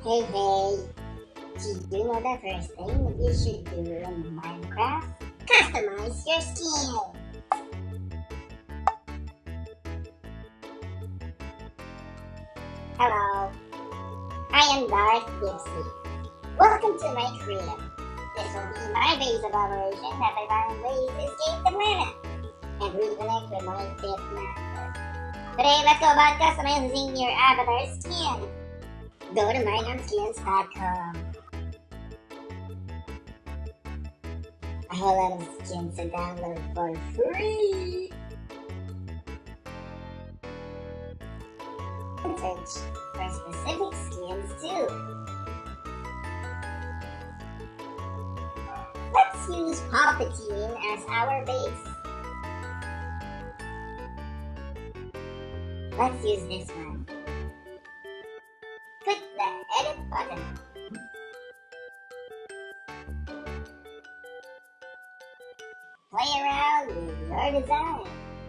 Hey, do you know the first thing you should do in Minecraft? Customize your skin! Hello, I am Darth Gipsy. Welcome to my crib. This will be my base of operation as I find ways to escape the planet and reconnect with my fifth master. Today, let's go about customizing your avatar skin. Go to MineUpSkins.com. A whole lot of skins to download for free. And search for specific skins too. Let's use Palpatine as our base. Let's use this one. Click the edit button. Play around with your design.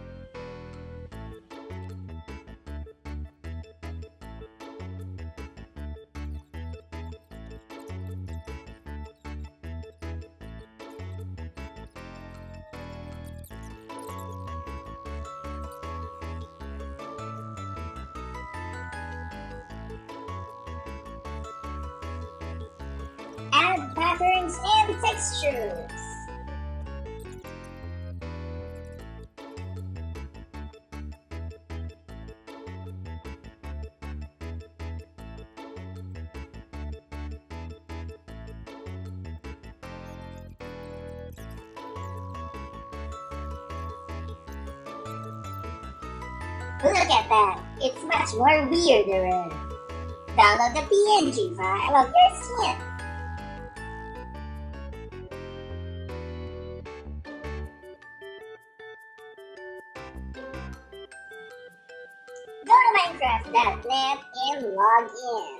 Add patterns and textures. Look at that! It's much more weirder. Download the PNG file of your skin. Go to Minecraft.net and log in.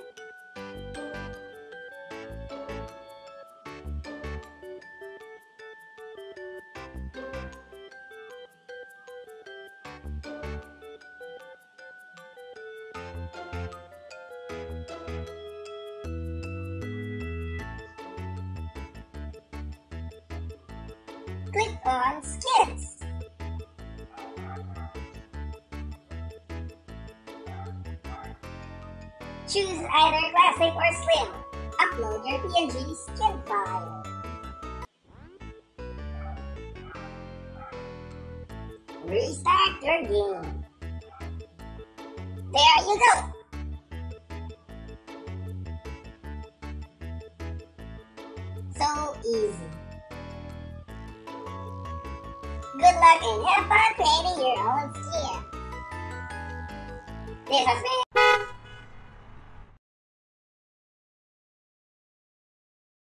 Click on Skins. Choose either classic or slim. Upload your PNG skin file. Restart your game. There you go. So easy. Good luck and have fun creating your own skin. This has been